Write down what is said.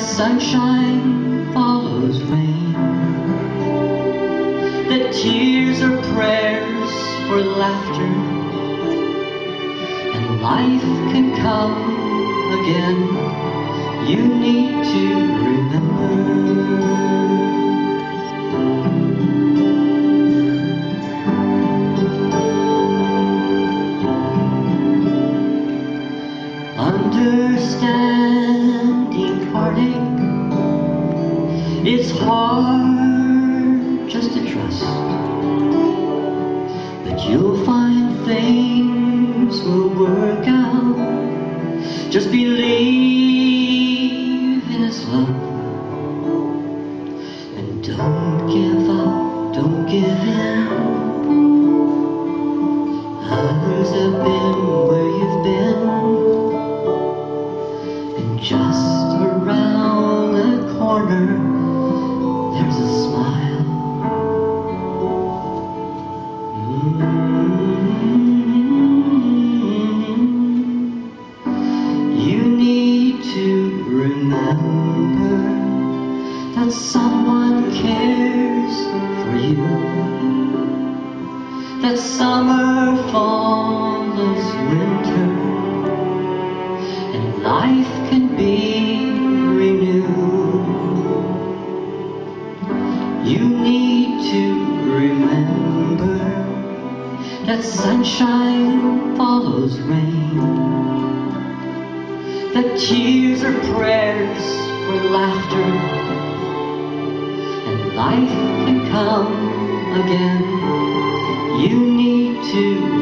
sunshine follows rain, that tears are prayers for laughter, and life can come again. You need to remember. Understanding heartache, it's hard just to trust, but you'll find things will work out. Just believe in His love, and don't give up, don't give in. Others have been where you've been, and just around the corner there's a smile. You need to remember that someone cares for you, that summer follows winter, and life can be renewed. You need to remember that sunshine follows rain, that tears are prayers for laughter, and life can come again. You need to